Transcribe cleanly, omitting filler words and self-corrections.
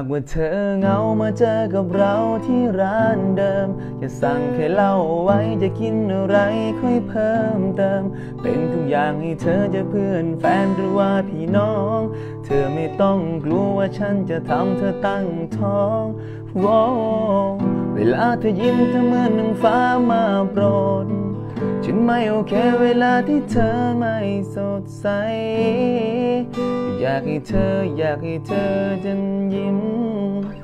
ากว่าเธอเหงามาเจอกับเราที่ร้านเดิมจะสั่งแค่เหล้าไว้จะกินอะไรค่อยเพิ่มเติมเป็นทุกอย่างให้เธอจะเพื่อนแฟนหรือว่าพี่น้องเธอไม่ต้องกลัวว่าฉันจะทำเธอตั้งท้องเวลาเธอยิ้มเธอเหมือนหนึ่งฟ้ามาโปรดฉันไม่โอเคเวลาที่เธอไม่สดใสอยากให้เธอจะยิ้ม